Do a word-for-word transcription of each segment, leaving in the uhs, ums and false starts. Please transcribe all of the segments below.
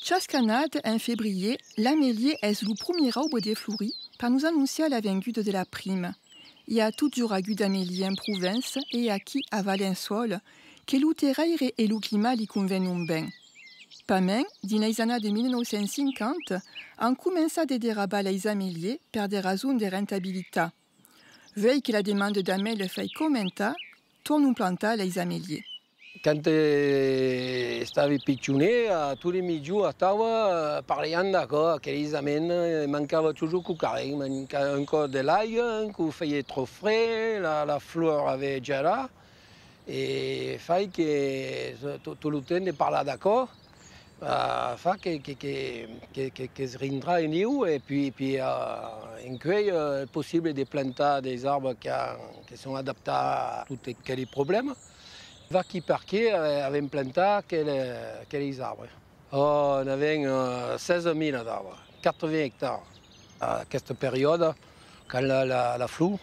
Chaque année, en février, l'amélier est le premier arbre des fleuris pour nous annoncer la venue de la prime. Il y a toujours eu d'amélier en Provence et aquí à Valençol que le terrain et le climat lui conviennent bien. Pas même, dans les années de mille neuf cent cinquante, on commence à déraper les améliers pour des raisons de rentabilité. Veille que la demande d'amélies fait commenter, tournons planter les améliers. Quand stavi piccioner, tous les midis a taula parlant d'accord, que les amènes, il manquait toujours du carré, il manquait encore de l'ail, qu'il faisait trop frais, la, la fleur avait déjà là, et il fallait que tout le temps de parler d'accord, euh, fait que, que, que, que, que se rendra en lieu, et puis, puis euh, en cueil, euh, possible de planter des arbres qui, qui sont adaptés à tous les problèmes. Vaki Parquet avait planté quelques arbres. Oh, on avait euh, seize mille arbres, quatre-vingts hectares. À cette période, quand la, la, la flou,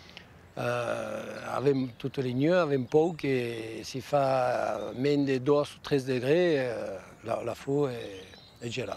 euh, avec toutes les nuits, avec un peu que s'il fait moins de douze ou treize degrés, euh, la, la flou est, est gelée.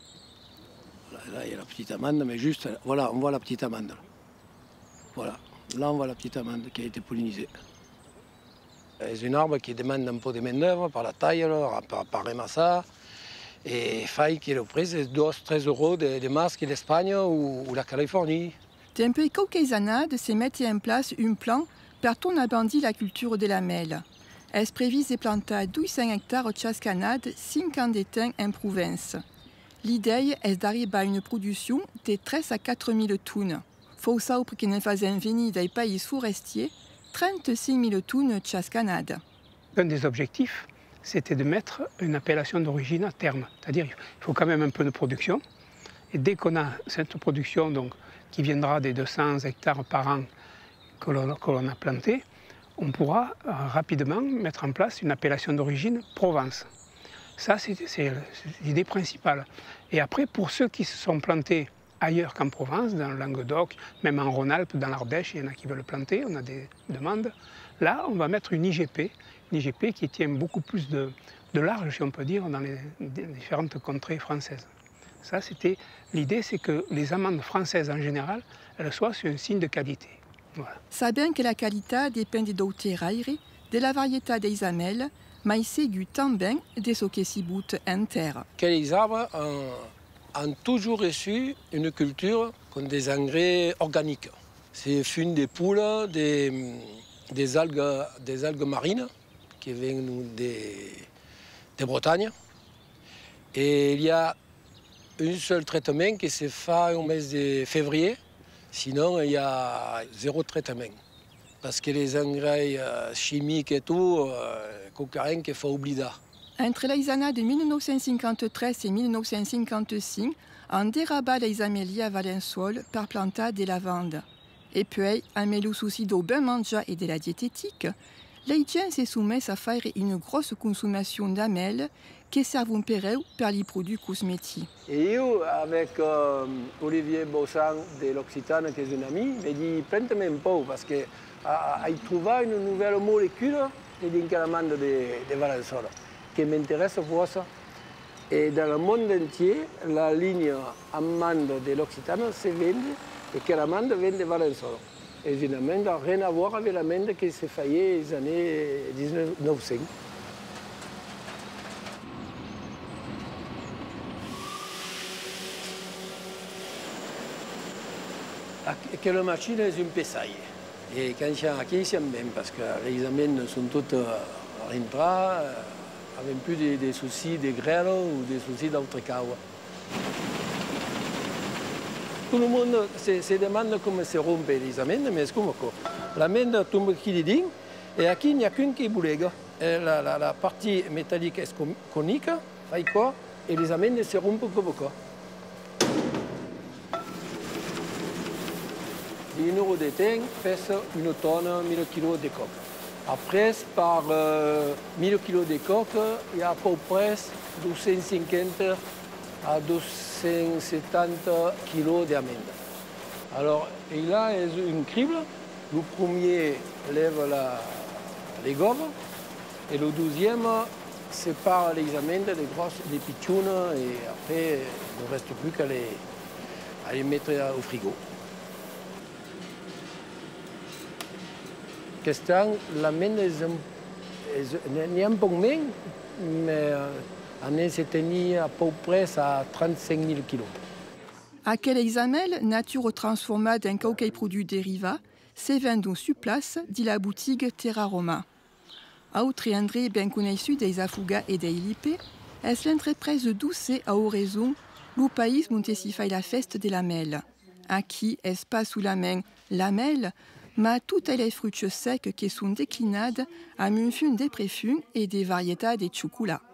Là, là, il y a la petite amande, mais juste, voilà, on voit la petite amande. Voilà, là on voit la petite amande qui a été pollinisée. C'est un arbre qui demande un peu de main-d'œuvre par la taille, alors, par, par ramasser. Et il faut que le prix c'est douze à treize euros de, de masque l'Espagne ou, ou la Californie. Depuis quelques années, se mettre en place un plan pour tourner la culture de la mel. Est prévu de planter deux cents hectares chaque année, cinquante ans en Provence. L'idée est d'arriver à une production de trois à quatre mille tonnes. Il faut savoir que nous faisons venir des pays forestiers trente-six mille tonnes chaque année. Un des objectifs, c'était de mettre une appellation d'origine à terme. C'est-à-dire qu'il faut quand même un peu de production. Et dès qu'on a cette production donc, qui viendra des deux cents hectares par an que l'on a planté, on pourra euh, rapidement mettre en place une appellation d'origine Provence. Ça, c'est l'idée principale. Et après, pour ceux qui se sont plantés ailleurs qu'en Provence, dans le Languedoc, même en Rhône-Alpes, dans l'Ardèche, il y en a qui veulent planter, on a des demandes. Là, on va mettre une I G P, une I G P qui tient beaucoup plus de, de large, si on peut dire, dans les, les différentes contrées françaises. Ça, c'était l'idée, c'est que les amandes françaises en général, elles soient sur un signe de qualité. Voilà. Ça bien que la qualité dépend de l'autéraire, de la variété des amelles, mais c'est du temps bien de ce qui s'y boute en terre. Les arbres ont, ont toujours reçu une culture comme des engrais organiques. C'est fune des poules, des, des, algues, des algues marines qui viennent de, de Bretagne. Et il y a un seul traitement qui se fait au mois de février, sinon il y a zéro traitement. Parce que les engrais chimiques et tout, il qu'il faut oublier. Entre les années de mille neuf cent cinquante-trois et mille neuf cent cinquante-cinq, on dérabat les amélies à Valençol pour planter des lavandes. Et puis, avec le souci du bon manger et de la diététique, les gens se soumettent à faire une grosse consommation d'amelles qui servent pour les produits cosmétiques. Et moi, avec euh, Olivier Bossan de l'Occitane, qui est un ami, me dit plante-moi un peu parce qu'il a trouvé une nouvelle molécule de l'amande de, de Valençol qui m'intéresse pour ça. Et dans le monde entier, la ligne amande de l'Occitane se vend et que l'amande vient de Valençol. Et une amande n'a rien à voir avec l'amande qui s'est faillée dans les années mille neuf cents. Quelle machine est une pesaille. Et quand je suis ici, j'aime bien parce que les amènes sont toutes rentrées, avec plus de, de soucis de grêle ou des soucis d'autres cas. Tout le monde se, se demande comment se rompent les amènes, mais c'est comme ça. L'amène tombe qui dedans, et ici il n'y a qu'une qui boulegue. La, la, la partie métallique est conique, et les amènes se rompent comme ça. Une euro de thym pèse une tonne, mille kilos de coque. Après, par euh, mille kilos de coque, il y a à peu près deux cent cinquante à deux cent soixante kilos d'amande. Alors, il a une crible. Le premier lève la, les gommes et le deuxième sépare les amènes, les grosses, les pitchounes, et après, il ne reste plus qu'à les, à les mettre au frigo. Question, l'amène, il y a un peu moins, mais on est à peu près à trente-cinq mille kilos. Aquel examel, nature transformada en qualquer produit dériva, se vendon sur place di la boutique Terra Roma. Autre André ben conhecido des Afuga et des Ilipe, es l'entreprise douce à oraison, le pays où se fait la fête de la mel. Aquí es pas sous la main la mel, mais toutes les fruits secs qui sont déclinades à un fun de préfum et des variétés de chocolat.